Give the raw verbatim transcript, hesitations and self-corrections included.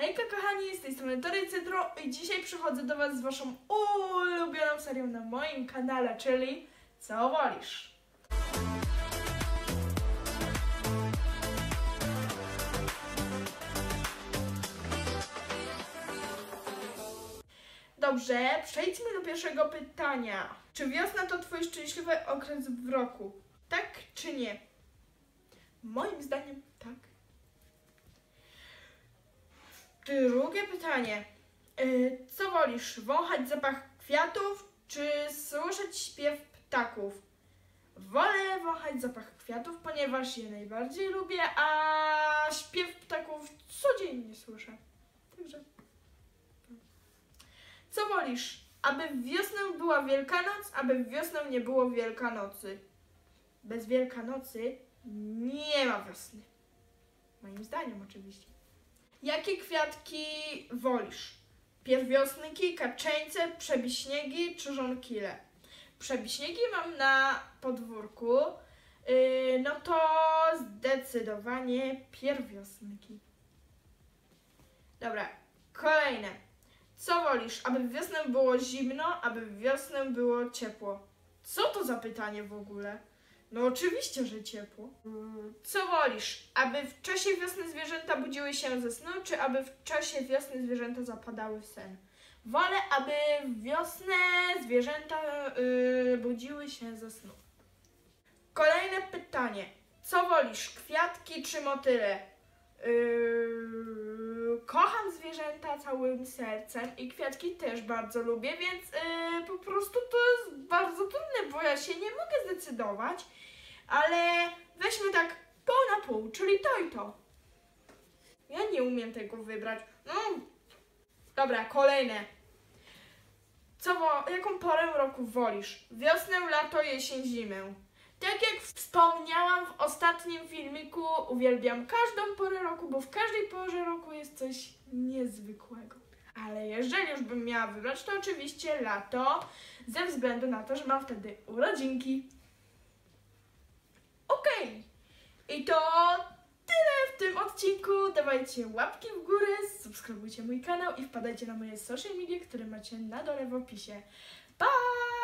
Hejka kochani, z tej strony Tory Cydro i dzisiaj przychodzę do Was z Waszą ulubioną serią na moim kanale, czyli Co wolisz? Dobrze, przejdźmy do pierwszego pytania. Czy wiosna to Twój szczęśliwy okres w roku? Tak czy nie? Moim zdaniem tak. Drugie pytanie. Co wolisz? Wąchać zapach kwiatów czy słyszeć śpiew ptaków? Wolę wąchać zapach kwiatów, ponieważ je najbardziej lubię, a śpiew ptaków codziennie słyszę. Także. Co wolisz? Aby w wiosnę była Wielkanoc, aby w wiosnę nie było Wielkanocy. Bez Wielkanocy nie ma wiosny. Moim zdaniem oczywiście. Jakie kwiatki wolisz? Pierwiosnki, kaczeńce, przebiśniegi czy żonkile? Przebiśniegi mam na podwórku, yy, no to zdecydowanie pierwiosnki. Dobra, kolejne. Co wolisz? Aby w wiosnę było zimno, aby w wiosnę było ciepło? Co to za pytanie w ogóle? No oczywiście, że ciepło. Co wolisz? Aby w czasie wiosny zwierzęta budziły się ze snu, czy aby w czasie wiosny zwierzęta zapadały w sen? Wolę, aby w wiosnę zwierzęta yy, budziły się ze snu. Kolejne pytanie. Co wolisz? Kwiatki czy motyle? Yy, kocham zwierzęta całym sercem i kwiatki też bardzo lubię, więc yy, po prostu to jest bardzo trudne, bo ja się nie mogę zdecydować, ale weźmy tak pół na pół, czyli to i to. Ja nie umiem tego wybrać. No, dobra, kolejne. Co wo- jaką porę roku wolisz? Wiosnę, lato, jesień, zimę. Tak jak wspomniałam w ostatnim filmiku, uwielbiam każdą porę roku, bo w każdej porze roku jest coś niezwykłego. Ale jeżeli już bym miała wybrać, to oczywiście lato, ze względu na to, że mam wtedy urodzinki. Okej, okay. I to tyle w tym odcinku. Dawajcie łapki w górę, subskrybujcie mój kanał i wpadajcie na moje social media, które macie na dole w opisie. Pa!